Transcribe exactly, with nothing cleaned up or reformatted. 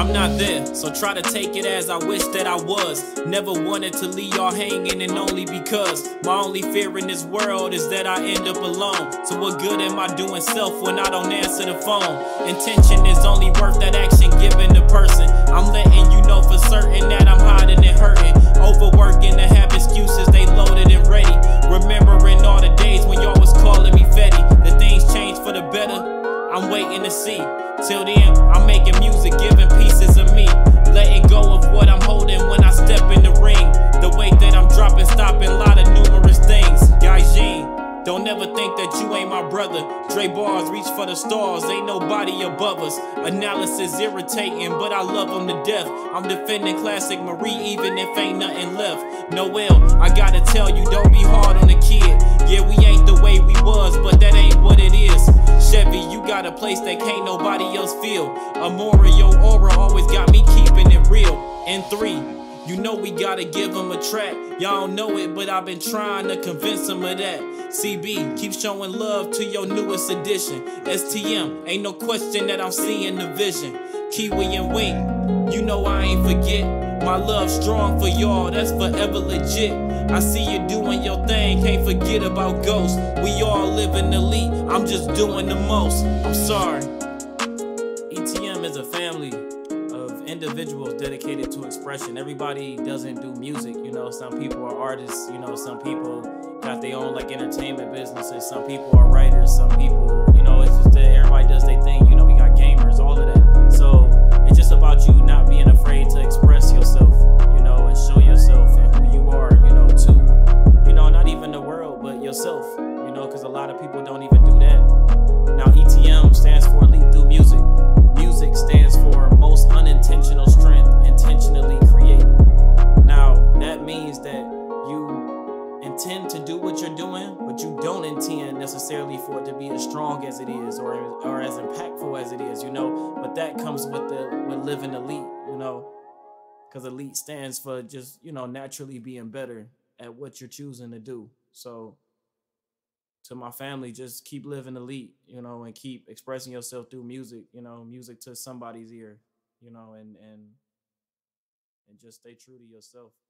I'm not there, so try to take it as I wish that I was. Never wanted to leave y'all hanging, and only because my only fear in this world is that I end up alone. So what good am I doing self when I don't answer the phone? Intention is only worth that action given to person. I'm letting you know for certain that I'm hiding and hurting. Overworking to have excuses, they loaded and ready. Remembering all the days when y'all was calling me Fetty. The things changed for the better, I'm waiting to see. Till then, I'm making music, giving pieces of me. Letting go of what I'm holding when I step in the ring. The weight that I'm dropping, stopping a lot of numerous things. Guys, Jean, don't ever think that you ain't my brother. Dre bars, reach for the stars, ain't nobody above us. Analysis irritating, but I love them to death. I'm defending classic Marie, even if ain't nothing left. Noel, I gotta tell you, don't be hard on the kid. Yeah, we ain't the way we was, but that ain't what it is. Chevy, you got a place that can't nobody else feel. Amora, your aura always got me keeping it real. And three, you know we gotta give them a track. Y'all don't know it, but I've been trying to convince them of that. C B, keep showing love to your newest edition. S T M, ain't no question that I'm seeing the vision. Kiwi and Wink, you know I ain't forget. My love strong for y'all, that's forever legit. I see you doing your thing, can't forget about ghosts. We all living elite, I'm just doing the most. I'm sorry. E T M is a family of individuals dedicated to expression. Everybody doesn't do music, you know. Some people are artists, you know. Some people got their own like entertainment businesses. Some people are writers. Some people, you know, it's just that everybody does their thing. You know, we got gamers, all of that. So it's just about you not being afraid to express yourself, you know, and show yourself and who you are, you know, to, you know, not even the world, but yourself, you know, because a lot of people don't even do that. Now, E T M stands for Elite Through Music. Music stands for Most Unintentional Strength, Intentionally Created. Now, that means that you intend to do what you're doing, but you don't intend necessarily for it to be as strong as it is or, or as impactful as it is, you know, but that comes with the with living elite, you know, because elite stands for just, you know, naturally being better at what you're choosing to do. So to my family, just keep living elite, you know, and keep expressing yourself through music, you know, music to somebody's ear, you know, and and and just stay true to yourself.